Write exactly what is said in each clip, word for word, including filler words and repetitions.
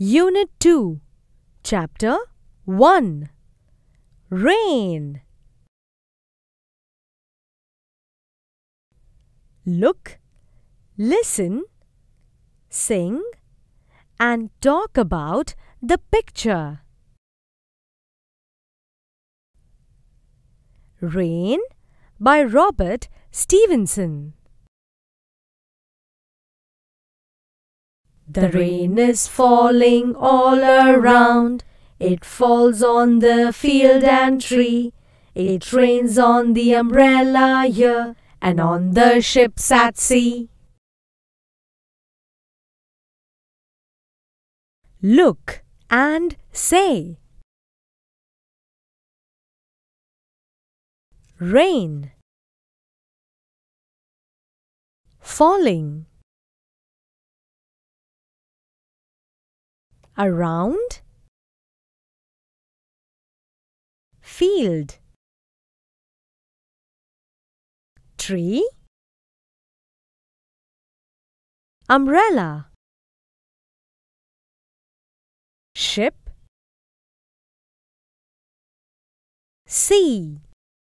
Unit two, Chapter one. Rain. Look, listen, sing, and talk about the picture. Rain by Robert Stevenson. The rain is falling all around. It falls on the field and tree. It rains on the umbrella here and on the ships at sea. Look and say. Rain. Falling. Around. Field. Tree. Umbrella. Ship. Sea.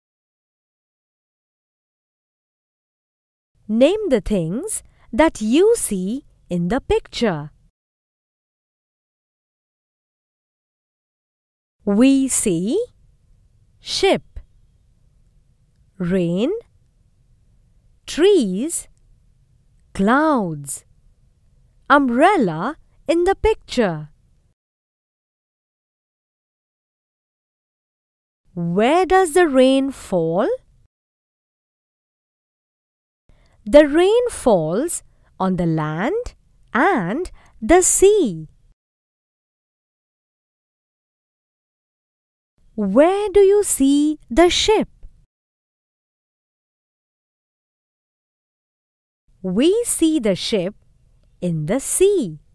Name the things that you see in the picture. We see ship, rain, trees, clouds, umbrella in the picture. Where does the rain fall? The rain falls on the land and the sea. Where do you see the ship? We see the ship in the sea.